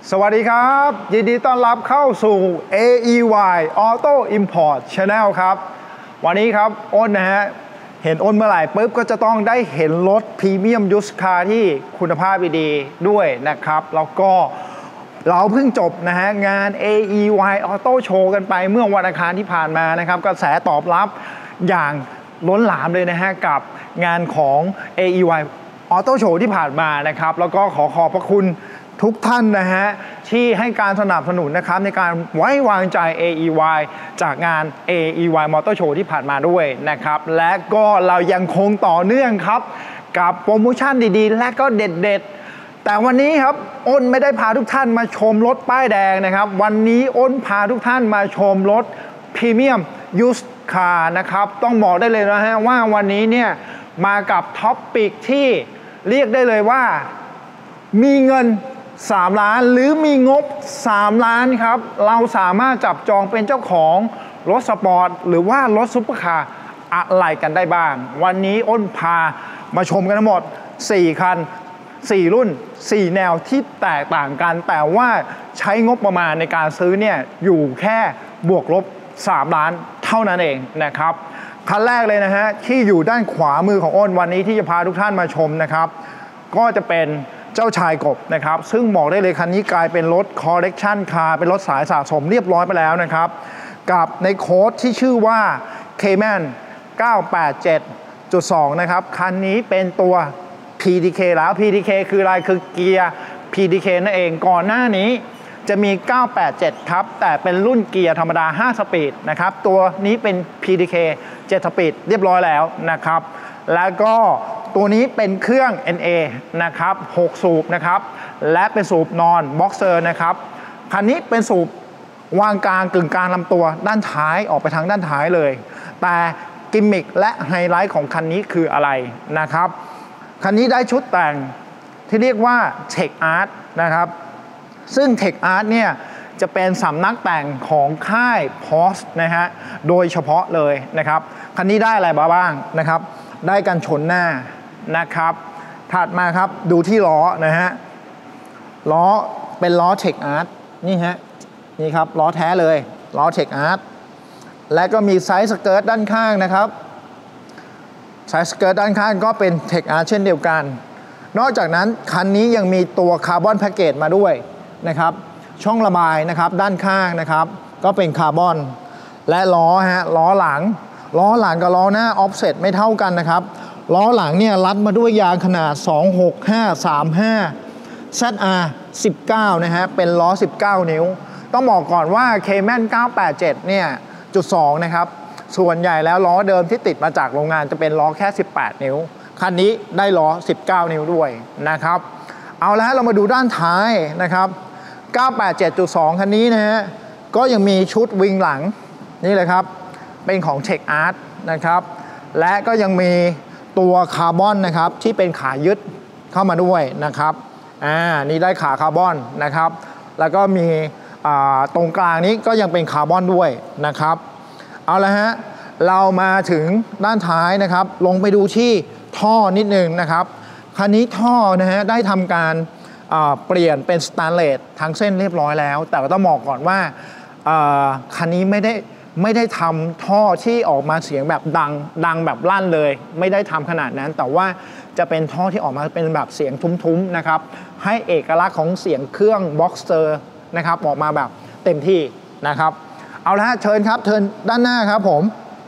สวัสดีครับยินดีต้อนรับเข้าสู่ AEY Auto Import Channel ครับวันนี้ครับอ้นนะฮะเห็นอ้นเมื่อไหร่ปุ๊บก็จะต้องได้เห็นรถพรีเมียมยูสคาร์ที่คุณภาพดีด้วยนะครับแล้วก็เราเพิ่งจบนะฮะงาน AEY Auto Show กันไปเมื่อวันอังคารที่ผ่านมานะครับกระแสตอบรับอย่างล้นหลามเลยนะฮะกับงานของ AEY Auto Show ที่ผ่านมานะครับแล้วก็ขอบพระคุณทุกท่านนะฮะที่ให้การสนับสนุนนะครับในการไว้วางใจ AEY จากงาน AEY Motor Show ที่ผ่านมาด้วยนะครับและก็เรายังคงต่อเนื่องครับกับโปรโมชั่นดีๆและก็เด็ดๆแต่วันนี้ครับอ้นไม่ได้พาทุกท่านมาชมรถป้ายแดงนะครับวันนี้อ้นพาทุกท่านมาชมรถพรีเมียมยูสคาร์นะครับต้องบอกได้เลยนะฮะว่าวันนี้เนี่ยมากับท็อปปิกที่เรียกได้เลยว่ามีเงิน3 ล้านหรือมีงบ3 ล้านครับเราสามารถจับจองเป็นเจ้าของรถสปอร์ตหรือว่ารถซุปเปอร์คาร์อะไรกันได้บ้างวันนี้อ้นพามาชมกันทั้งหมด4 คัน4 รุ่น4 แนวที่แตกต่างกันแต่ว่าใช้งบประมาณในการซื้อเนี่ยอยู่แค่บวกลบ3 ล้านเท่านั้นเองนะครับคันแรกเลยนะฮะที่อยู่ด้านขวามือของอ้นวันนี้ที่จะพาทุกท่านมาชมนะครับก็จะเป็นเจ้าชายกบนะครับซึ่งบอกได้เลยคันนี้กลายเป็นรถคอลเลกชันคาร์เป็นรถสายสะสมเรียบร้อยไปแล้วนะครับกับในโค้ดที่ชื่อว่า Cayman 987.2 นะครับคันนี้เป็นตัว PDK แล้ว PDK คืออะไรคือเกียร์ PDK นั่นเองก่อนหน้านี้จะมี 987 ครับแต่เป็นรุ่นเกียร์ธรรมดา5 สปีดนะครับตัวนี้เป็น PDK 7 สปีดเรียบร้อยแล้วนะครับแล้วก็ตัวนี้เป็นเครื่อง NA นะครับ6 สูบนะครับและเป็นสูบนอนบ็อกเซอร์นะครับคันนี้เป็นสูบวางกลางกึ่งกลางลำตัวด้านท้ายออกไปทางด้านท้ายเลยแต่กิมมิคและไฮไลท์ของคันนี้คืออะไรนะครับคันนี้ได้ชุดแต่งที่เรียกว่า Tech Art นะครับซึ่ง Tech Art เนี่ยจะเป็นสำนักแต่งของค่าย Porsche นะฮะโดยเฉพาะเลยนะครับคันนี้ได้อะไรบ้างนะครับได้กันชนหน้านะครับถัดมาครับดูที่ล้อนะฮะล้อเป็นล้อ Tech Art นี่ฮะนี่ครับล้อแท้เลยล้อ Tech Art และก็มีไซส์สเกิร์ตด้านข้างนะครับไซส์สเกิร์ตด้านข้างก็เป็น Tech Art เช่นเดียวกันนอกจากนั้นคันนี้ยังมีตัวคาร์บอนแพ็กเกจมาด้วยนะครับช่องระบายนะครับด้านข้างนะครับก็เป็นคาร์บอนและล้อฮะล้อหลังกับล้อหน้าออฟเซ็ตไม่เท่ากันนะครับล้อหลังเนี่ยรัดมาด้วยยางขนาด 26535 ZR 19 นะฮะเป็นล้อ 19 นิ้วต้องบอกก่อนว่า Cayman 987 เนี่ย.2 นะครับส่วนใหญ่แล้วล้อเดิมที่ติดมาจากโรงงานจะเป็นล้อแค่ 18 นิ้วคันนี้ได้ล้อ 19 นิ้วด้วยนะครับเอาละเรามาดูด้านท้ายนะครับ 987.2 คันนี้นะฮะก็ยังมีชุดวิงหลังนี่เลยครับเป็นของ Tech Art นะครับและก็ยังมีตัวคาร์บอนนะครับที่เป็นขายึดเข้ามาด้วยนะครับนี่ได้ขาคาร์บอนนะครับแล้วก็มีตรงกลางนี้ก็ยังเป็นคาร์บอนด้วยนะครับเอาละฮะเรามาถึงด้านท้ายนะครับลงไปดูที่ท่อนิดนึงนะครับคันนี้ท่อนะฮะได้ทำการเปลี่ยนเป็นสแตนเลสทั้งเส้นเรียบร้อยแล้วแต่ก็ต้องบอกก่อนว่าคันนี้ไม่ได้ทำท่อที่ออกมาเสียงแบบดังแบบลั่นเลยไม่ได้ทำขนาดนั้นแต่ว่าจะเป็นท่อที่ออกมาเป็นแบบเสียงทุ้มๆนะครับให้เอกลักษณ์ของเสียงเครื่องบ็อกเซอร์นะครับออกมาแบบเต็มที่นะครับเอาละฮะเชิญครับเชิญด้านหน้าครับผม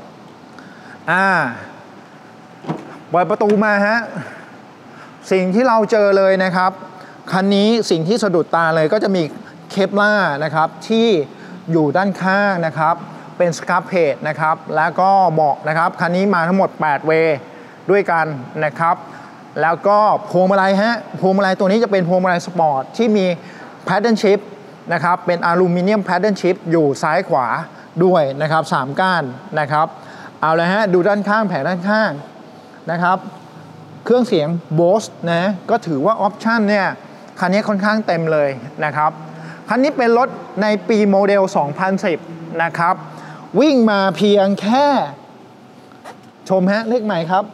เปิดประตูมาฮะสิ่งที่เราเจอเลยนะครับคันนี้สิ่งที่สะดุดตาเลยก็จะมีเคปล่านะครับที่อยู่ด้านข้างนะครับเป็นสครับเพจนะครับแล้วก็เบาะนะครับคันนี้มาทั้งหมด8 เวย์ด้วยกันนะครับแล้วก็พวงมาลัยฮะพวงมาลัยตัวนี้จะเป็นพวงมาลัยสปอร์ตที่มีแพดเดิลชิพนะครับเป็นอลูมิเนียมแพดเดิลชิพอยู่ซ้ายขวาด้วยนะครับ3 ก้านนะครับเอาเลยฮะดูด้านข้างแผงด้านข้างนะครับเครื่องเสียง Bose นะก็ถือว่าออปชั่นเนี่ยคันนี้ค่อนข้างเต็มเลยนะครับคันนี้เป็นรถในปีโมเดล 2010 นะครับวิ่งมาเพียงแค่ชมฮะเลขใหม่ครับ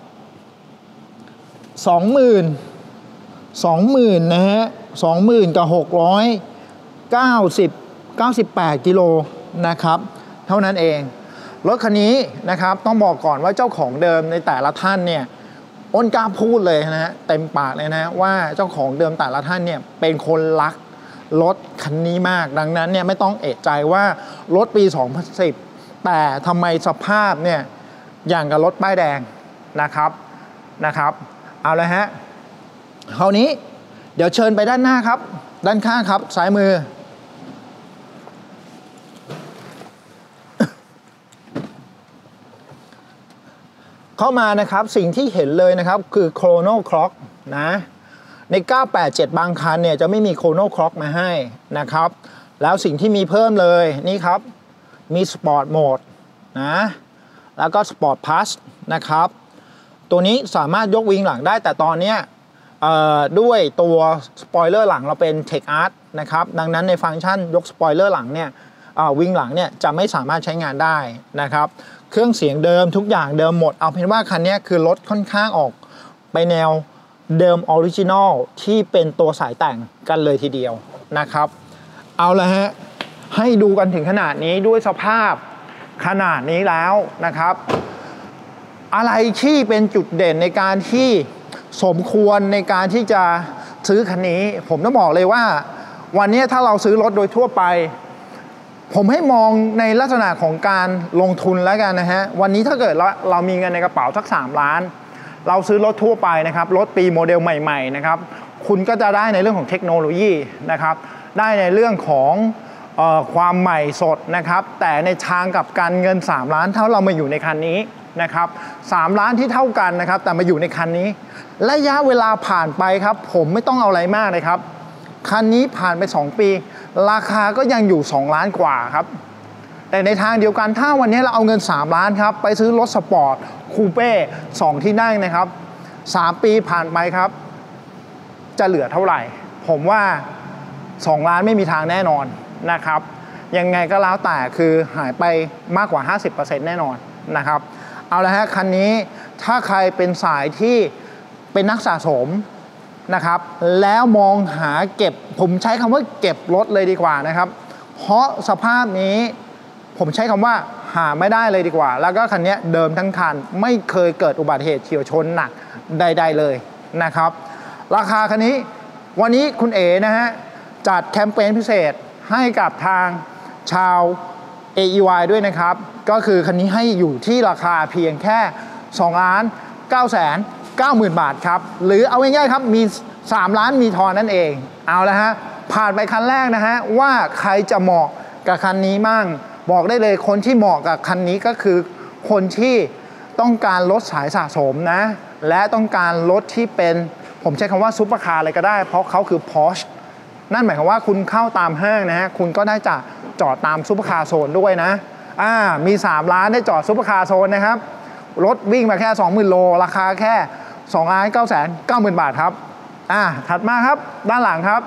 20,000 นะฮะ 20,000 กับ 98กิโลนะครับเท่านั้นเองรถคันนี้นะครับต้องบอกก่อนว่าเจ้าของเดิมในแต่ละท่านเนี่ยอ้นกล้าพูดเลยนะฮะเต็มปากเลยนะว่าเจ้าของเดิมแต่ละท่านเนี่ยเป็นคนรักรถคันนี้มากดังนั้นเนี่ยไม่ต้องเอะใจว่ารถปี 2010 แต่ทำไมสภาพเนี่ยอย่างกับรถป้ายแดงนะครับเอาเลยฮะคราวนี้เดี๋ยวเชิญไปด้านหน้าครับด้านข้างครับซ้ายมือเข้ามานะครับสิ่งที่เห็นเลยนะครับคือ Chrono Clock นะใน 987 บางคันเนี่ยจะไม่มี Chrono Clock มาให้นะครับแล้วสิ่งที่มีเพิ่มเลยนี่ครับมี Sport Mode นะแล้วก็ Sport Plus นะครับตัวนี้สามารถยกวิงหลังได้แต่ตอนนี้ด้วยตัวสปอยเลอร์หลังเราเป็น Tech Art นะครับดังนั้นในฟังก์ชันยกสปอยเลอร์หลังเนี่ยวิงหลังเนี่ยจะไม่สามารถใช้งานได้นะครับเครื่องเสียงเดิมทุกอย่างเดิมหมดเอาเป็นว่าคันนี้คือรถค่อนข้างออกไปแนวเดิมออริจินอลที่เป็นตัวสายแต่งกันเลยทีเดียวนะครับเอาละฮะให้ดูกันถึงขนาดนี้ด้วยสภาพขนาดนี้แล้วนะครับอะไรที่เป็นจุดเด่นในการที่สมควรในการที่จะซื้อคันนี้ผมต้องบอกเลยว่าวันนี้ถ้าเราซื้อรถโดยทั่วไปผมให้มองในลักษณะของการลงทุนแล้วกันนะฮะวันนี้ถ้าเกิดเรามีเงินในกระเป๋าสัก3 ล้านเราซื้อรถทั่วไปนะครับรถปีโมเดลใหม่ๆนะครับคุณก็จะได้ในเรื่องของเทคโนโลยีนะครับได้ในเรื่องของความใหม่สดนะครับแต่ในทางกับการเงิน3 ล้านเท่าเรามาอยู่ในคันนี้นะครับ3 ล้านที่เท่ากันนะครับแต่มาอยู่ในคันนี้ระยะเวลาผ่านไปครับผมไม่ต้องเอาอะไรมากเลยครับคันนี้ผ่านไป2 ปีราคาก็ยังอยู่2 ล้านกว่าครับแต่ในทางเดียวกันถ้าวันนี้เราเอาเงิน3 ล้านครับไปซื้อรถสปอร์ตคูเป้2 ที่นั่งนะครับ3 ปีผ่านไปครับจะเหลือเท่าไหร่ผมว่า2 ล้านไม่มีทางแน่นอนนะครับยังไงก็แล้วแต่คือหายไปมากกว่า 50% แน่นอนนะครับเอาละฮะคันนี้ถ้าใครเป็นสายที่เป็นนักสะสมนะครับแล้วมองหาเก็บผมใช้คำว่าเก็บรถเลยดีกว่านะครับเพราะสภาพนี้ผมใช้คำว่าหาไม่ได้เลยดีกว่าแล้วก็คันนี้เดิมทั้งคันไม่เคยเกิดอุบัติเหตุเฉี่ยวชนหนักใดๆเลยนะครับราคาคันนี้วันนี้คุณเอ๋นะฮะจัดแคมเปญพิเศษให้กับทางชาว AEY ด้วยนะครับก็คือคันนี้ให้อยู่ที่ราคาเพียงแค่ 2,990,000 บาทครับหรือเอาง่ายๆครับมี3 ล้านมีทอนนั่นเองเอาละฮะผ่านไปคันแรกนะฮะว่าใครจะเหมาะกับคันนี้มั่งบอกได้เลยคนที่เหมาะกับคันนี้ก็คือคนที่ต้องการรถสายสะสมนะและต้องการรถที่เป็นผมใช้คำว่าซุปเปอร์คาร์เลยก็ได้เพราะเขาคือ Porsche นั่นหมายความว่าคุณเข้าตามห้างนะฮะคุณก็ได้จะจอดตามซุปเปอร์คาร์โซนด้วยนะมี3 ล้านได้จอดซุปเปอร์คาร์โซนนะครับรถวิ่งมาแค่ 20,000 โลราคาแค่ 2,990,000 บาทครับถัดมาครับด้านหลังครับ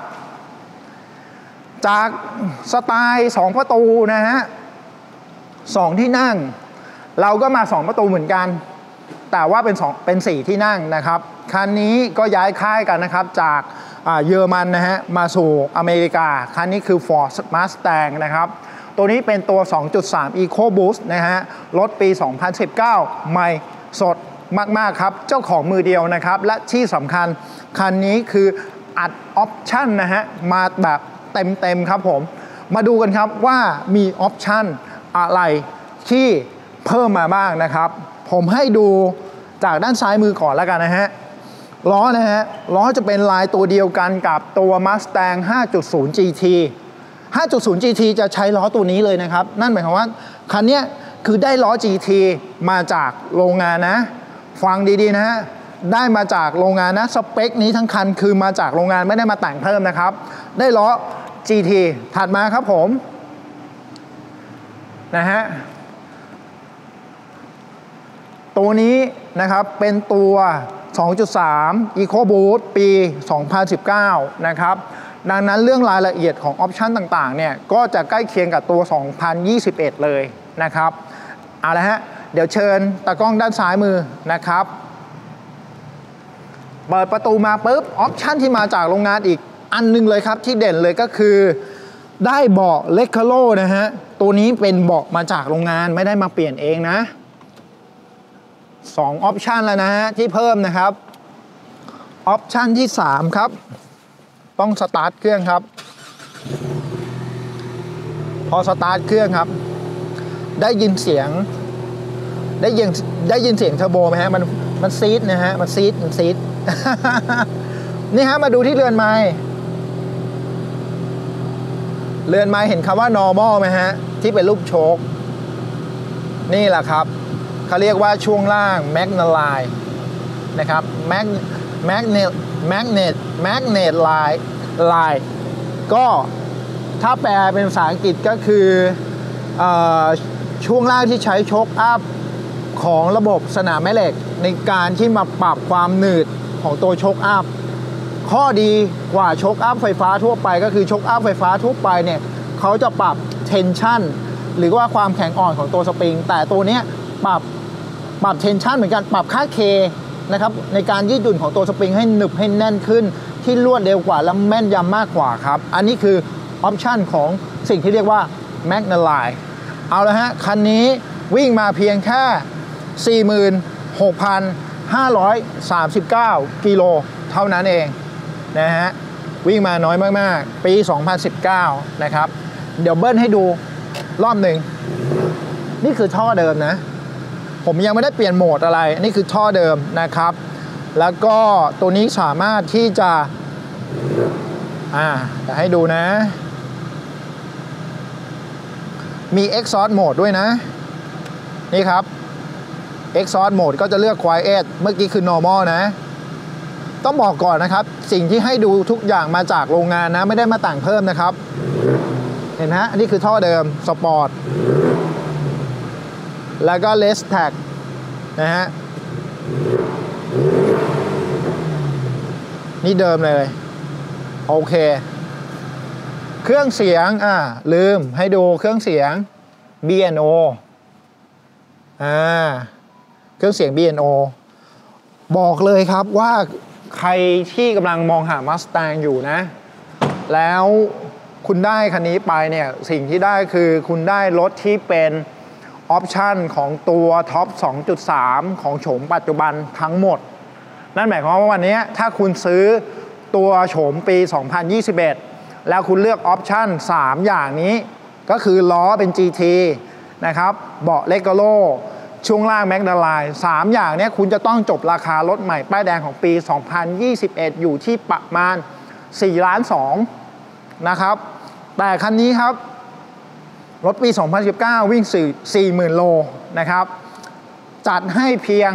จากสไตล์2 ประตูนะฮะ2 ที่นั่งเราก็มา2 ประตูเหมือนกันแต่ว่าเป็น4 ที่นั่งนะครับคันนี้ก็ย้ายค่ายกันนะครับจากเยอรมันนะฮะมาสู่อเมริกาคันนี้คือ Ford Mustang นะครับตัวนี้เป็นตัว 2.3 EcoBoost นะฮะรถปี 2019 ใหม่สดมากๆครับเจ้าของมือเดียวนะครับและที่สำคัญคันนี้คืออัดออปชั่นนะฮะมาแบบเต็มครับผมมาดูกันครับว่ามีออปชั่นอะไรที่เพิ่มมาบ้างนะครับผมให้ดูจากด้านซ้ายมือก่อนแล้วกันนะฮะล้อนะฮะล้อจะเป็นลายตัวเดียวกันกับตัว Mustang 5.0 GT 5.0 GT จะใช้ล้อตัวนี้เลยนะครับนั่นหมายความว่าคันนี้คือได้ล้อ GT มาจากโรงงานนะฟังดีๆนะฮะได้มาจากโรงงานนะสเปคนี้ทั้งคันคือมาจากโรงงานไม่ได้มาแต่งเพิ่มนะครับได้ล้อ GT ถัดมาครับผมนะฮะตัวนี้นะครับเป็นตัว 2.3 EcoBoost ปี 2019 นะครับดังนั้นเรื่องรายละเอียดของออปชันต่างๆเนี่ยก็จะใกล้เคียงกับตัว 2021 เลยนะครับเอาละฮะเดี๋ยวเชิญตากล้องด้านซ้ายมือนะครับเปิดประตูมาปุ๊บออปชันที่มาจากโรงงานอีกอันนึงเลยครับที่เด่นเลยก็คือได้เบาะเลคคาโลนะฮะตัวนี้เป็นเบาะมาจากโรงงานไม่ได้มาเปลี่ยนเองนะ2ออปชันแล้วนะฮะที่เพิ่มนะครับออปชันที่3ครับต้องสตาร์ทเครื่องครับพอสตาร์ทเครื่องครับได้ยินเสียงเทอร์โบไหมฮะมันซีดนะฮะมันซีด นี่ฮะมาดูที่เรือนไม้เห็นคำว่า normal ไหมฮะที่เป็นรูปโชคนี่แหละครับเขาเรียกว่าช่วงล่าง Magnalite นะครับ Magnet Line ก็ถ้าแปลเป็นภาษาอังกฤษก็คือช่วงล่างที่ใช้โชคอัพของระบบสนามแม่เหล็กในการที่มาปรับความหนืดของตัวโชคอัพข้อดีกว่าโชคอัพไฟฟ้าทั่วไปก็คือโชคอัพไฟฟ้าทั่วไปเนี่ยเขาจะปรับ tension หรือว่าความแข็งอ่อนของตัวสปริงแต่ตัวนี้ปรับ tension เหมือนกันปรับค่า K นะครับในการยืดหยุ่นของตัวสปริงให้หนึบให้แน่นขึ้นที่รวดเร็วกว่าและแม่นยำมากกว่าครับอันนี้คือออปชันของสิ่งที่เรียกว่า Magnalite เอาละฮะคันนี้วิ่งมาเพียงแค่ 46,539 กิโลเท่านั้นเองนะฮะวิ่งมาน้อยมากๆปี 2019 นะครับเดี๋ยวเบิ้ลให้ดูรอบหนึ่งนี่คือท่อเดิมนะผมยังไม่ได้เปลี่ยนโหมดอะไรนี่คือท่อเดิมนะครับแล้วก็ตัวนี้สามารถที่จะจะให้ดูนะมี Exhaust Mode ด้วยนะนี่ครับ Exhaust Mode ก็จะเลือก Quiet เมื่อกี้คือ Normal นะต้องบอกก่อนนะครับสิ่งที่ให้ดูทุกอย่างมาจากโรงงานนะไม่ได้มาแต่งเพิ่มนะครับเห็นไหมฮะอันนี้คือท่อเดิม Sport แล้วก็ Less Tag นะฮะนี่เดิมเลยโอเคเครื่องเสียงลืมให้ดูเครื่องเสียง B&O เครื่องเสียง B&O บอกเลยครับว่าใครที่กำลังมองหา Mustang อยู่นะแล้วคุณได้คันนี้ไปเนี่ยสิ่งที่ได้คือคุณได้รถที่เป็นออปชันของตัวท็อป 2.3 ของโฉมปัจจุบันทั้งหมดนั่นหมายความว่าวันนี้ถ้าคุณซื้อตัวโฉมปี 2021 แล้วคุณเลือกออปชัน3อย่างนี้ก็คือล้อเป็น GT นะครับเบาะเลกโลช่วงล่าง Magnalite 3อย่างนี้คุณจะต้องจบราคารถใหม่ป้ายแดงของปี 2021 อยู่ที่ประมาณ4.2 ล้านนะครับแต่คันนี้ครับรถปี 2019 วิ่ง 40,000 โลนะครับจัดให้เพียง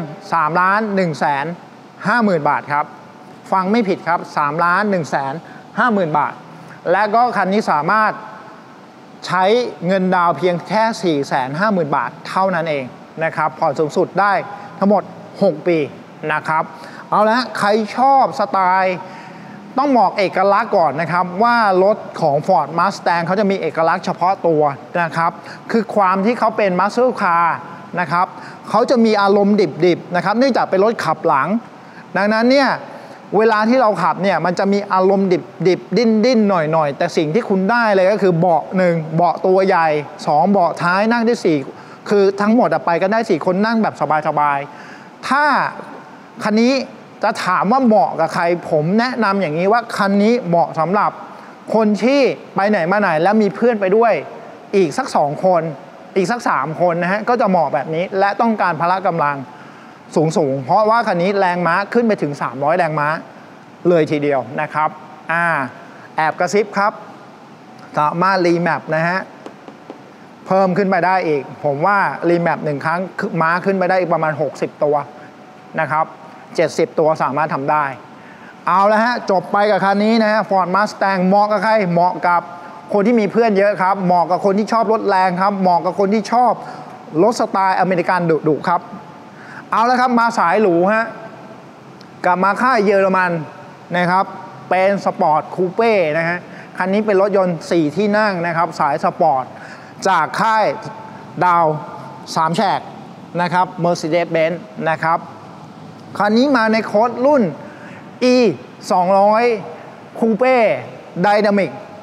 3,150,000 บาทครับฟังไม่ผิดครับ 3,150,000 บาทและก็คันนี้สามารถใช้เงินดาวเพียงแค่ 450,000 บาทเท่านั้นเองนะครับผ่อนสูงสุดได้ทั้งหมด6 ปีนะครับเอาละใครชอบสไตล์ต้องบอกเอกลักษณ์ก่อนนะครับว่ารถของ Ford Mustang เขาจะมีเอกลักษณ์เฉพาะตัวนะครับคือความที่เขาเป็น Muscle Car นะครับเขาจะมีอารมณ์ดิบๆนะครับเนื่องจากเป็นรถขับหลังดังนั้นเนี่ยเวลาที่เราขับเนี่ยมันจะมีอารมณ์ดิบดิ้นหน่อยแต่สิ่งที่คุณได้เลยก็คือเบาะ1เบาะตัวใหญ่2เบาะท้ายนั่งได้4คือทั้งหมดไปกันได้4คนนั่งแบบสบายๆถ้าคันนี้จะถามว่าเหมาะกับใครผมแนะนำอย่างนี้ว่าคันนี้เหมาะสำหรับคนที่ไปไหนมาไหนแล้วมีเพื่อนไปด้วยอีกสัก2 คนอีกสัก3 คนนะฮะก็จะเหมาะแบบนี้และต้องการพละกำลังสูงเพราะว่าคันนี้แรงม้าขึ้นไปถึง300 แรงม้าเลยทีเดียวนะครับแอบกระซิบครับสามารถรีแมปนะฮะเพิ่มขึ้นไปได้อีกผมว่ารีแมป1 ครั้งม้าขึ้นไปได้อีกประมาณ60 ตัวนะครับ70 ตัวสามารถทำได้เอาละฮะจบไปกับคันนี้นะฮะ Ford Mustang เหมาะกับใครเหมาะกับคนที่มีเพื่อนเยอะครับเหมาะกับคนที่ชอบรถแรงครับเหมาะกับคนที่ชอบรถสไตล์อเมริกันดุๆครับเอาละครับมาสายหรูฮะกลับมาค่ายเยอรมันนะครับเป็นสปอร์ตคูเป้นะฮะคันนี้เป็นรถยนต์4 ที่นั่งนะครับสายสปอร์ตจากค่ายดาว3 แฉกนะครับ Mercedes-Benz นะครับคันนี้มาในโค้ดรุ่น E 200 Coupe Dynamic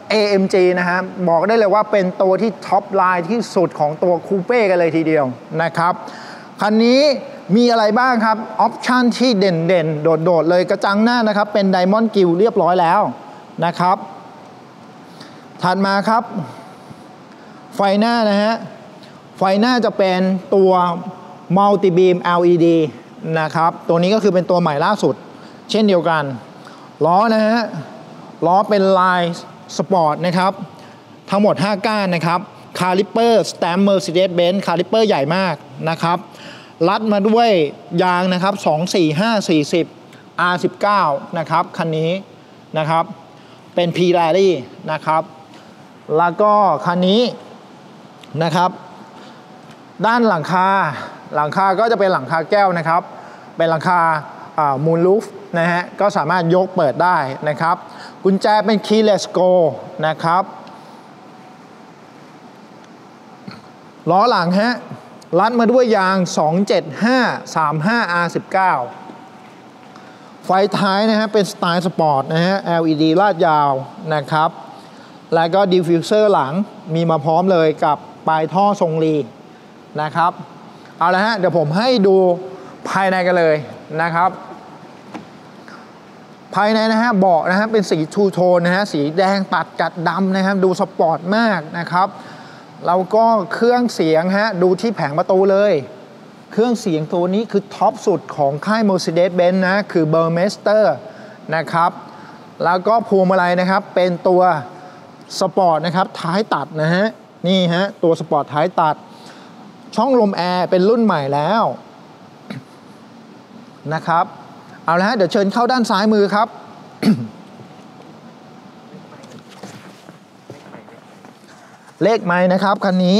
AMG นะฮะบอกได้เลยว่าเป็นตัวที่ท็อปไลน์ที่สุดของตัวคูเป้กันเลยทีเดียวนะครับคันนี้มีอะไรบ้างครับออปชันที่เด่นๆโดดๆเลยกระจังหน้านะครับเป็น Diamond Grille เรียบร้อยแล้วนะครับถัดมาครับไฟหน้านะฮะไฟหน้าจะเป็นตัว Multi Beam LED นะครับตัวนี้ก็คือเป็นตัวใหม่ล่าสุดเช่นเดียวกันล้อนะฮะล้อเป็นลายสปอร์ตนะครับทั้งหมด5ก้านนะครับคาลิปเปอร์สแตมป์ Mercedes-Benz คาลิปเปอร์ใหญ่มากนะครับรัดมาด้วยยางนะครับ24540 R19 นะครับคันนี้นะครับเป็น P-Rally นะครับแล้วก็คันนี้นะครับด้านหลังคาก็จะเป็นหลังคาแก้วนะครับเป็นหลังคามูนลูฟนะฮะก็สามารถยกเปิดได้นะครับกุญแจเป็น Keyless Go นะครับล้อหลังฮะรัดมาด้วยยาง27535 R19 ไฟท้ายนะฮะเป็นสไตล์สปอร์ตนะฮะ LED ลาดยาวนะครับแล้วก็ดิฟฟิวเซอร์หลังมีมาพร้อมเลยกับปลายท่อทรงรีนะครับเอาละฮะเดี๋ยวผมให้ดูภายในกันเลยนะครับภายในนะฮะเบาะนะฮะเป็นสีทูโทนนะฮะสีแดงตัดกับดำนะครับดูสปอร์ตมากนะครับแล้วก็เครื่องเสียงฮะดูที่แผงประตูเลยเครื่องเสียงตัวนี้คือท็อปสุดของค่าย Mercedes-Benz นะคือ Burmester นะครับแล้วก็พวงมาลัยนะครับเป็นตัวสปอร์ตนะครับท้ายตัดนะฮะนี่ฮะตัวสปอร์ตท้ายตัดช่องลมแอร์เป็นรุ่นใหม่แล้วนะครับเอาละฮะเดี๋ยวเชิญเข้าด้านซ้ายมือครับ เลขไมล์นะครับคันนี้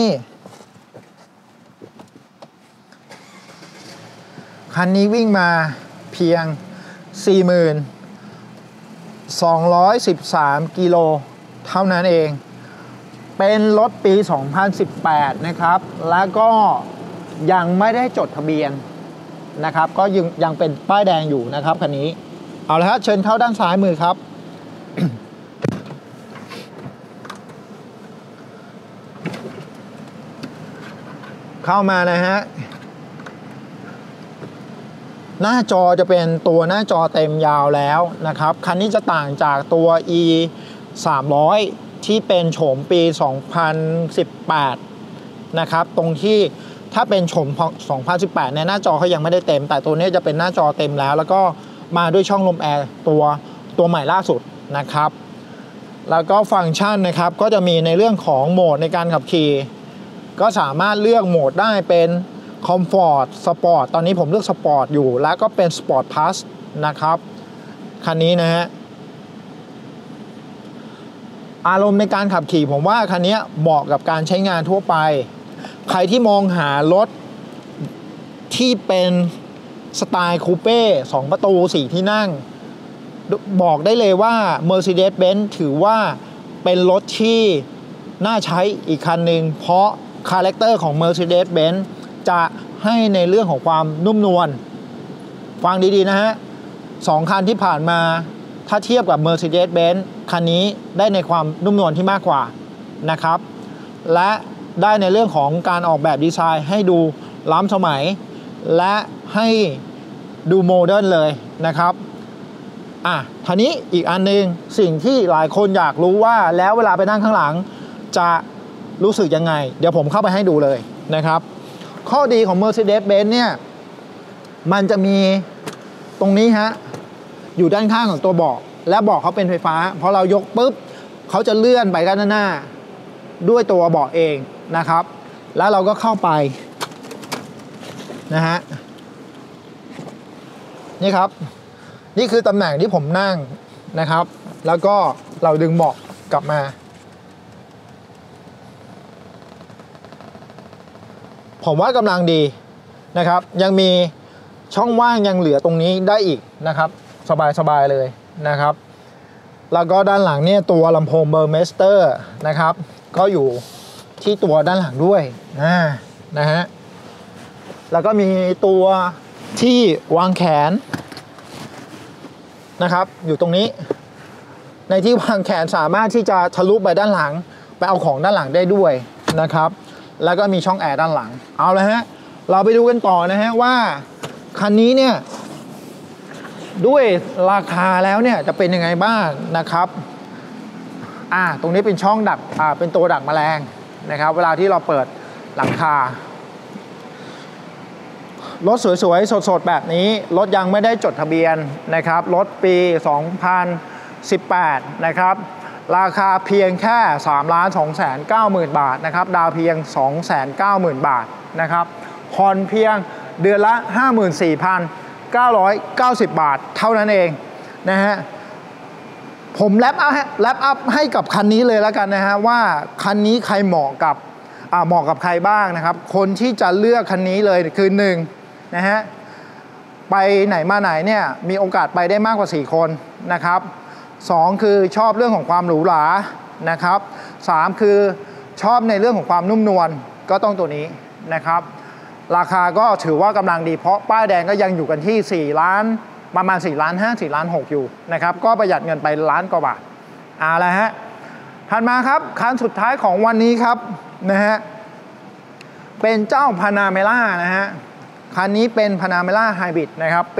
วิ่งมาเพียง 4213 กิโลเท่านั้นเองเป็นรถปี 2018 นะครับแล้วก็ยังไม่ได้จดทะเบียนนะครับก็ยังเป็นป้ายแดงอยู่นะครับคันนี้เอาละฮะเชิญเข้าด้านซ้ายมือครับ เข้ามานะฮะหน้าจอจะเป็นตัวหน้าจอเต็มยาวแล้วนะครับคันนี้จะต่างจากตัว E 300ที่เป็นโฉมปี 2018 นะครับตรงที่ถ้าเป็นโฉม 2018 เนี่ยหน้าจอเขายังไม่ได้เต็มแต่ตัวนี้จะเป็นหน้าจอเต็มแล้วก็มาด้วยช่องลมแอร์ตัวใหม่ล่าสุดนะครับแล้วก็ฟังก์ชันนะครับก็จะมีในเรื่องของโหมดในการขับขี่ก็สามารถเลือกโหมดได้เป็นคอมฟอร์ตสปอร์ตตอนนี้ผมเลือกสปอร์ตอยู่แล้วก็เป็นสปอร์ตพลัสนะครับคันนี้นะฮะอารมณ์ในการขับขี่ผมว่าคันนี้เหมาะกับการใช้งานทั่วไปใครที่มองหารถที่เป็นสไตล์คูเป้2ประตู4ที่นั่งบอกได้เลยว่า Mercedes-Benz ถือว่าเป็นรถที่น่าใช้อีกคันหนึ่งเพราะคาแรคเตอร์ของ Mercedes-Benz จะให้ในเรื่องของความนุ่มนวลฟังดีๆนะฮะ2คันที่ผ่านมาถ้าเทียบกับ Mercedes-Benz คันนี้ได้ในความนุ่มนวลที่มากกว่านะครับและได้ในเรื่องของการออกแบบดีไซน์ให้ดูล้ำสมัยและให้ดูโมเดิร์นเลยนะครับทีนี้อีกอันนึงสิ่งที่หลายคนอยากรู้ว่าแล้วเวลาไปนั่งข้างหลังจะรู้สึกยังไงเดี๋ยวผมเข้าไปให้ดูเลยนะครับข้อดีของ Mercedes-Benz เนี่ยมันจะมีตรงนี้ฮะอยู่ด้านข้างของตัวเบาะและเบาะเขาเป็นไฟฟ้าพอเรายกปุ๊บเขาจะเลื่อนไปด้านหน้าด้วยตัวเบาะเองนะครับแล้วเราก็เข้าไปนะฮะนี่ครับนี่คือตำแหน่งที่ผมนั่งนะครับแล้วก็เราดึงเบาะกลับมาผมว่ากำลังดีนะครับยังมีช่องว่างยังเหลือตรงนี้ได้อีกนะครับสบายๆเลยนะครับแล้วก็ด้านหลังเนี่ยตัวลำโพง Burmester นะครับก็อยู่ที่ตัวด้านหลังด้วยนะฮะแล้วก็มีตัวที่วางแขนนะครับอยู่ตรงนี้ในที่วางแขนสามารถที่จะทะลุไปด้านหลังไปเอาของด้านหลังได้ด้วยนะครับแล้วก็มีช่องแอร์ด้านหลังเอาละฮะเราไปดูกันต่อนะฮะว่าคันนี้เนี่ยด้วยราคาแล้วเนี่ยจะเป็นยังไงบ้างนะครับตรงนี้เป็นช่องดักเป็นตัวดักแมลงนะครับเวลาที่เราเปิดหลังคารถสวยๆสดๆแบบนี้รถยังไม่ได้จดทะเบียนนะครับรถปี 2018 นะครับราคาเพียงแค่ 3,290,000 บาทนะครับดาวเพียง 290,000 บาทนะครับผ่อนเพียงเดือนละ 54,990 บาทเท่านั้นเองนะฮะผมแรปอัพให้กับคันนี้เลยแล้วกันนะฮะว่าคันนี้ใครเหมาะกับใครบ้างนะครับคนที่จะเลือกคันนี้เลยคือ1นะฮะไปไหนมาไหนเนี่ยมีโอกาสไปได้มากกว่า4คนนะครับ2คือชอบเรื่องของความหรูหรานะครับ3คือชอบในเรื่องของความนุ่มนวลก็ต้องตัวนี้นะครับราคาก็ถือว่ากำลังดีเพราะป้ายแดงก็ยังอยู่กันที่4ล้านประมาณ4ล้าน5 4ล้าน6อยู่นะครับก็ประหยัดเงินไปล้านกว่าบาทละฮะถัดมาครับคันสุดท้ายของวันนี้ครับนะฮะเป็นเจ้าพานาเมล่านะฮะคันนี้เป็นพานาเมล่าไฮบริดนะครับปี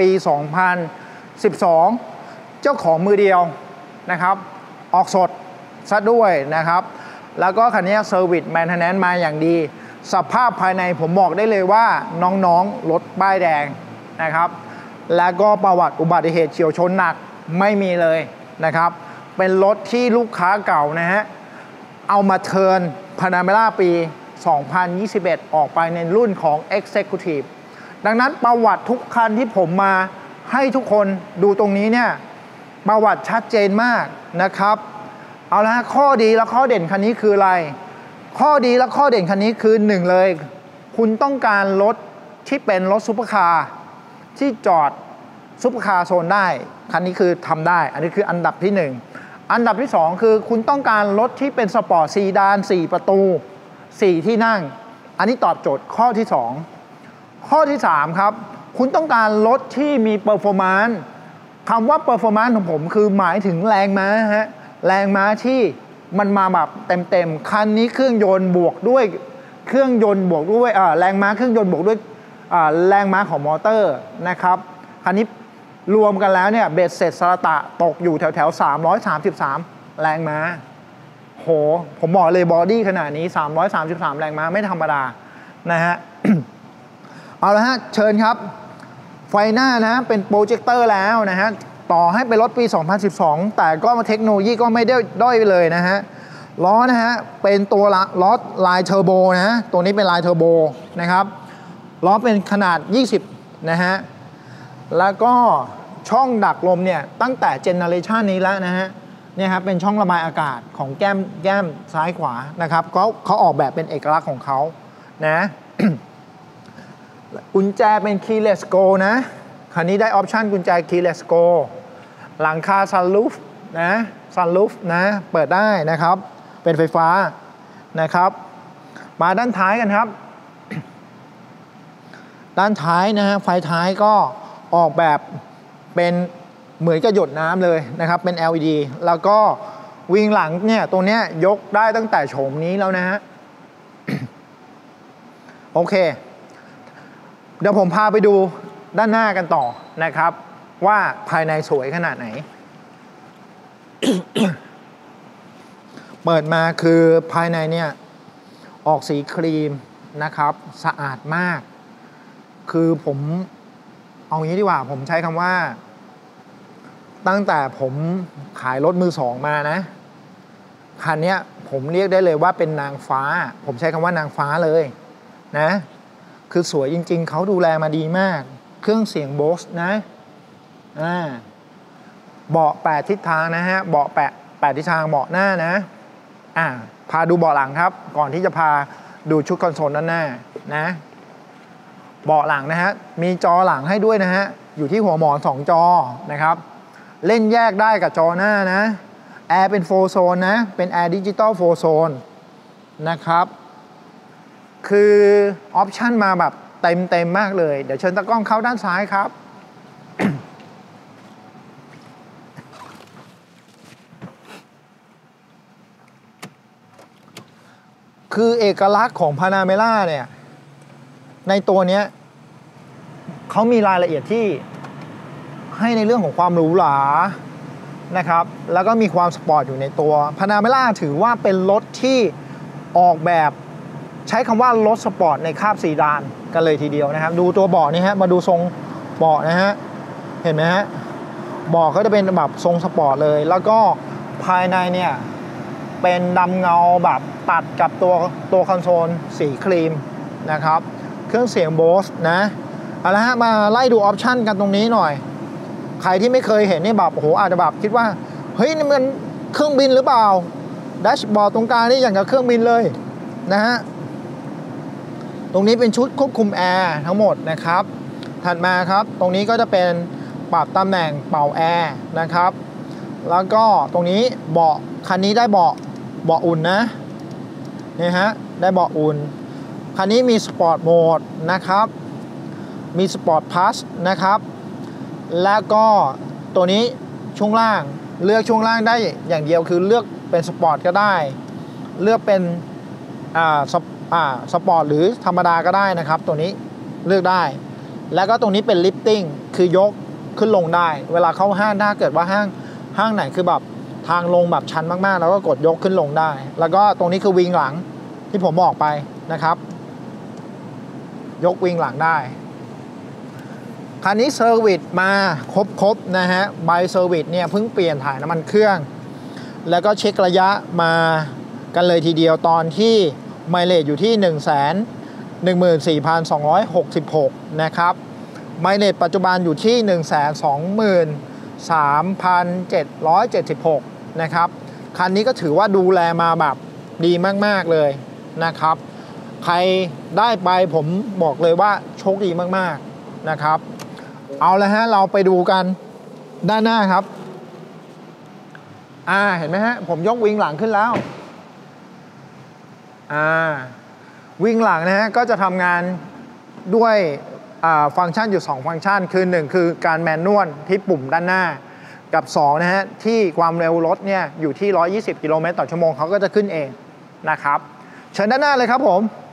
2012 เจ้าของมือเดียวนะครับออกสดซะด้วยนะครับแล้วก็คันนี้เซอร์วิสแมนเทนแนนซ์มาอย่างดีสภาพภายในผมบอกได้เลยว่าน้องๆรถป้ายแดงนะครับแล้วก็ประวัติอุบัติเหตุเฉี่ยวชนหนักไม่มีเลยนะครับเป็นรถที่ลูกค้าเก่านะฮะเอามาเทิร์นพานาเมล่าปี 2021 ออกไปในรุ่นของ Executive ดังนั้นประวัติทุกคันที่ผมมาให้ทุกคนดูตรงนี้เนี่ยประวัติชัดเจนมากนะครับเอาละข้อดีและข้อเด่นคันนี้คืออะไรข้อดีและข้อเด่นคันนี้คือ1เลยคุณต้องการรถที่เป็นรถซุปเปอร์คาร์ที่จอดซุปเปอร์คาร์โซนได้คันนี้คือทำได้อันนี้คืออันดับที่1อันดับที่2คือคุณต้องการรถที่เป็นสปอร์ตซีดาน4ประตู4ที่นั่งอันนี้ตอบโจทย์ข้อที่2ข้อที่3ครับคุณต้องการรถที่มีเปอร์ฟอร์แมนซ์คำว่าเปอร์ฟอร์แมนซ์ของผมคือหมายถึงแรงม้าฮะแรงม้าที่มันมาแบบเต็มคันนี้เครื่องยนต์บวกด้วยแรงม้าเครื่องยนต์บวกด้วยแรงม้าของมอเตอร์นะครับคันนี้รวมกันแล้วเนี่ยเบ็ดเสร็จสระตะตกอยู่แถว333แรงม้าโหผมบอกเลยบอดี้ขนาดนี้333แรงม้าไม่ธรรมดานะฮะ เอาละฮะเชิญครับไฟหน้านะเป็นโปรเจคเตอร์แล้วนะฮะต่อให้เป็นรถปี 2012 แต่ก็เทคโนโลยีก็ไม่ได้ด้อยเลยนะฮะล้อนะฮะเป็นตัวล้อลายเทอร์โบนะตัวนี้เป็นลายเทอร์โบนะครับล้อเป็นขนาด20นะฮะแล้วก็ช่องดักลมเนี่ยตั้งแต่เจเนอเรชันนี้แล้วนะฮะเนี่ยครับเป็นช่องระบายอากาศของแก้มซ้ายขวานะครับเขาออกแบบเป็นเอกลักษณ์ของเขานะ กุญแจเป็น keyless go นะคันนี้ได้ออปชันกุญแจ keyless go หลังคา sunroof นะเปิดได้นะครับเป็นไฟฟ้านะครับมาด้านท้ายกันครับ ด้านท้ายนะฮะไฟท้ายก็ออกแบบเป็นเหมือนกับหยดน้ำเลยนะครับเป็น LED แล้วก็วิงหลังเนี่ยตรงเนี้ยยกได้ตั้งแต่โฉมนี้แล้วนะฮะ โอเคเดี๋ยวผมพาไปดูด้านหน้ากันต่อนะครับว่าภายในสวยขนาดไหน เปิดมาคือภายในเนี่ยออกสีครีมนะครับสะอาดมากคือผมเอางี้ดีกว่าผมใช้คำว่าตั้งแต่ผมขายรถมือสองมานะคันนี้ผมเรียกได้เลยว่าเป็นนางฟ้าผมใช้คำว่านางฟ้าเลยนะคือสวยจริงๆเขาดูแลมาดีมากเครื่องเสียงโบสนะเบาะ8ทิศทางนะฮะเบาะ8ทิศทางเบาะหน้านะพาดูเบาะหลังครับก่อนที่จะพาดูชุดคอนโซลด้านหน้านะเบาะหลังนะฮะมีจอหลังให้ด้วยนะฮะอยู่ที่หัวหมอน2จอนะครับเล่นแยกได้กับจอหน้านะแอร์เป็น4โซนนะเป็นแอร์ดิจิตอล4โซนนะครับคือออปชันมาแบบเต็มมากเลยเดี๋ยวเชิญตากล้องเข้าด้านซ้ายครับ คคือเอกลักษณ์ของ Panamera เนี่ยในตัวเนี้ยเขามีรายละเอียดที่ให้ในเรื่องของความหรูหรานะครับแล้วก็มีความสปอร์ตอยู่ในตัว Panamera ถือว่าเป็นรถที่ออกแบบใช้คำว่ารถสปอร์ตในคาบซีดานกันเลยทีเดียวนะครับดูตัวเบาะนี่ฮะมาดูทรงเบาะนะฮะเห็นไหมฮะเบาะก็จะเป็นแบบทรงสปอร์ตเลยแล้วก็ภายในเนี่ยเป็นดำเงาแบบตัดกับตัวคอนโซลสีครีมนะครับเครื่องเสียง Bose นะเอาละฮะมาไล่ดูออปชันกันตรงนี้หน่อยใครที่ไม่เคยเห็นนี่แบบโอ้โหอาจจะแบบคิดว่าเฮ้ยนี่มันเครื่องบินหรือเปล่าแดชบอร์ดตรงกลางนี่อย่างกับเครื่องบินเลยนะฮะตรงนี้เป็นชุดควบคุมแอร์ทั้งหมดนะครับถัดมาครับตรงนี้ก็จะเป็นปรับตำแหน่งเป่าแอร์นะครับแล้วก็ตรงนี้เบาะคันนี้ได้เบาะอุ่นนะนี่ฮะได้เบาะอุ่นคันนี้มีสปอร์ตโหมดนะครับมีสปอร์ตพลัสนะครับแล้วก็ตัวนี้ช่วงล่างเลือกช่วงล่างได้อย่างเดียวคือเลือกเป็นสปอร์ตก็ได้เลือกเป็นสปอร์ตหรือธรรมดาก็ได้นะครับตัวนี้เลือกได้แล้วก็ตรงนี้เป็นลิฟติ้งคือยกขึ้นลงได้เวลาเข้าห้างถ้าเกิดว่าห้างไหนคือแบบทางลงแบบชันมากๆแล้วก็กดยกขึ้นลงได้แล้วก็ตรงนี้คือวิงหลังที่ผมบอกไปนะครับยกวิงหลังได้คันนี้เซอร์วิสมาครบนะฮะใบเซอร์วิสเนี่ยเพิ่งเปลี่ยนถ่ายน้ำมันเครื่องแล้วก็เช็คระยะมากันเลยทีเดียวตอนที่ไมเลจอยู่ที่ 114,266 นะครับไมเลจปัจจุบันอยู่ที่ 123,776 นะครับคันนี้ก็ถือว่าดูแลมาแบบดีมากๆเลยนะครับใครได้ไปผมบอกเลยว่าโชคดีมากๆนะครับเอาละฮะเราไปดูกันด้านหน้าครับเห็นไหมฮะผมยกวิงหลังขึ้นแล้ววิงหลังนะฮะก็จะทำงานด้วยฟังก์ชันอยู่2ฟังก์ชันคือ1คือการแมนนวลที่ปุ่มด้านหน้ากับ2นะฮะที่ความเร็วรถเนี่ยอยู่ที่120กิโลเมตรต่อชั่วโมงเขาก็จะขึ้นเองนะครับเชิญด้านหน้าเลยครับผม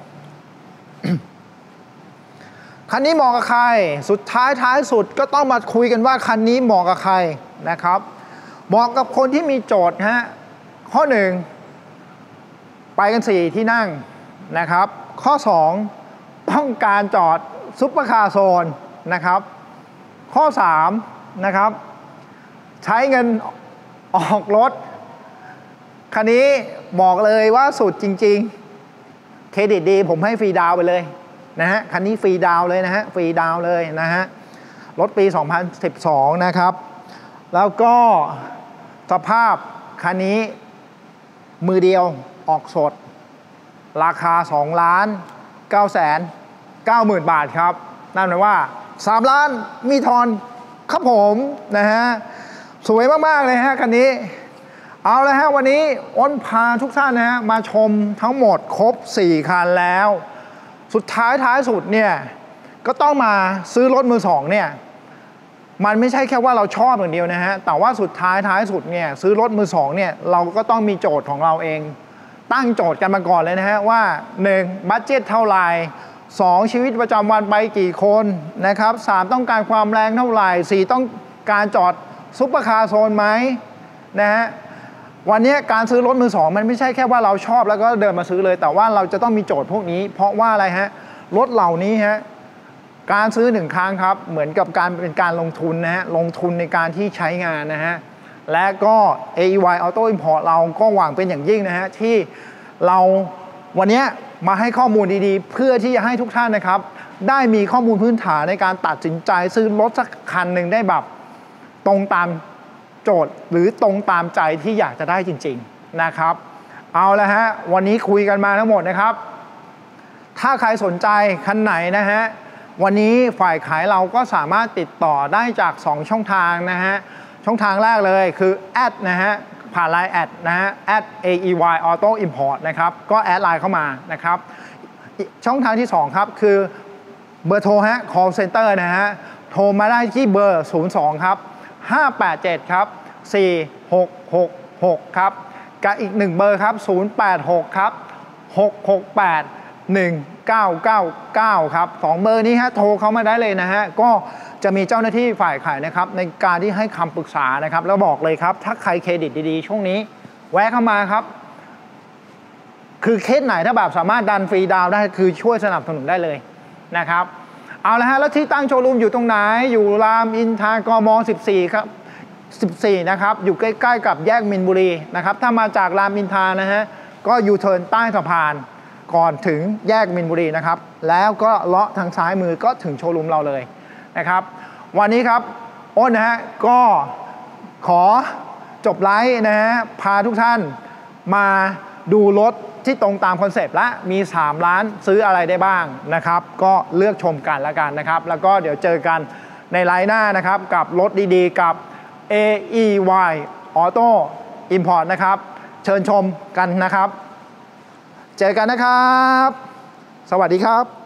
คันนี้เหมาะกับใครสุดท้ายสุดก็ต้องมาคุยกันว่าคันนี้เหมาะกับใครนะครับเหมาะกับคนที่มีโจทย์ฮะข้อ1ไปกัน4ที่นั่งนะครับข้อ2ต้องการจอดซุปเปอร์คาร์โซนนะครับข้อ3นะครับใช้เงินออกรถคันนี้บอกเลยว่าสุดจริงๆเครดิตดีผมให้ฟรีดาวน์ไปเลยนะฮะคันนี้ฟรีดาวน์เลยนะฮะฟรีดาวน์เลยนะฮะรถปี 2012 นะครับแล้วก็สภาพคันนี้มือเดียวออกสดราคา2,990,000 บาทครับนั่นหมายว่า3 ล้านมีทอนครับผมนะฮะสวยมากๆเลยฮะคันนี้เอาละฮะวันนี้อ้นพาทุกท่านนะฮะมาชมทั้งหมดครบ4คันแล้วสุดท้ายสุดเนี่ยก็ต้องมาซื้อรถมือสองเนี่ยมันไม่ใช่แค่ว่าเราชอบอย่างเดียวนะฮะแต่ว่าสุดท้ายสุดเนี่ยซื้อรถมือสองเนี่ยเราก็ต้องมีโจทย์ของเราเองตั้งโจทย์กันมาก่อนเลยนะฮะว่า1บัดเจ็ตเท่าไหร่2ชีวิตประจำวันไปกี่คนนะครับ3ต้องการความแรงเท่าไหร่4ต้องการจอดซุปเปอร์คาร์โซนไหมนะฮะวันนี้การซื้อรถมือสองมันไม่ใช่แค่ว่าเราชอบแล้วก็เดินมาซื้อเลยแต่ว่าเราจะต้องมีโจทย์พวกนี้เพราะว่าอะไรฮะรถเหล่านี้ฮะการซื้อ1 ครั้งครับเหมือนกับการเป็นการลงทุนนะฮะลงทุนในการที่ใช้งานนะฮะและก็ AEY Auto Import เราก็หวังเป็นอย่างยิ่งนะฮะที่เราวันนี้มาให้ข้อมูลดีๆเพื่อที่จะให้ทุกท่านนะครับได้มีข้อมูลพื้นฐานในการตัดสินใจซื้อรถสักคันหนึ่งได้แบบตรงตามโจทย์หรือตรงตามใจที่อยากจะได้จริงๆนะครับเอาละฮะวันนี้คุยกันมาทั้งหมดนะครับถ้าใครสนใจคันไหนนะฮะวันนี้ฝ่ายขายเราก็สามารถติดต่อได้จาก2ช่องทางนะฮะช่องทางแรกเลยคือแอดนะฮะผ่านไลน์แอดนะฮะ@AEY Auto Import นะครับก็แอดไลน์เข้ามานะครับช่องทางที่2ครับคือเบอร์โทรฮะ call center นะฮะโทรมาได้ที่เบอร์02ครับ587ครับ4666ครับกับอีก1เบอร์ครับ086ครับ 6681999 ครับ2เบอร์นี้ฮะโทรเข้ามาได้เลยนะฮะก็จะมีเจ้าหน้าที่ฝ่ายขายนะครับในการที่ให้คำปรึกษานะครับแล้วบอกเลยครับถ้าใครเครดิตดีๆช่วงนี้แวะเข้ามาครับคือเคสไหนถ้าแบบสามารถดันฟรีดาวน์ได้คือช่วยสนับสนุนได้เลยนะครับเอาละฮะแล้วที่ตั้งโชว์รูมอยู่ตรงไหนอยู่รามอินทรากม14ครับ14นะครับอยู่ใกล้ๆกับแยกมินบุรีนะครับถ้ามาจากรามอินทรานะฮะก็ยูเทิร์นใต้สะพานก่อนถึงแยกมินบุรีนะครับแล้วก็เลาะทางซ้ายมือก็ถึงโชว์รูมเราเลยนะครับวันนี้ครับอ้นนะฮะก็ขอจบไลฟ์นะฮะพาทุกท่านมาดูรถที่ตรงตามคอนเซปต์และมี3ล้านซื้ออะไรได้บ้างนะครับก็เลือกชมกันแล้วกันนะครับแล้วก็เดี๋ยวเจอกันในไลฟ์หน้านะครับกับรถดีๆกับ AEY Auto Import นะครับเชิญชมกันนะครับเจอกันนะครับสวัสดีครับ